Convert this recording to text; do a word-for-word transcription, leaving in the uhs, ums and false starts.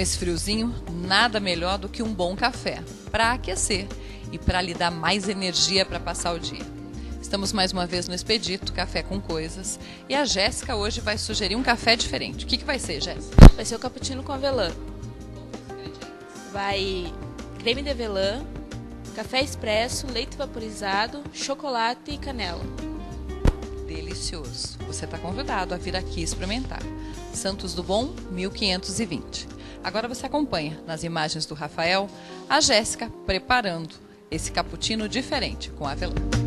Nesse friozinho, nada melhor do que um bom café para aquecer e para lhe dar mais energia para passar o dia. Estamos mais uma vez no Expedito, Café com Coisas, e a Jéssica hoje vai sugerir um café diferente. O que, que vai ser, Jéssica? Vai ser o cappuccino com avelã. Vai creme de avelã, café expresso, leite vaporizado, chocolate e canela. Delicioso. Você está convidado a vir aqui experimentar. Santos do Bom, mil quinhentos e vinte. Agora você acompanha, nas imagens do Rafael, a Jéssica preparando esse cappuccino diferente com avelã.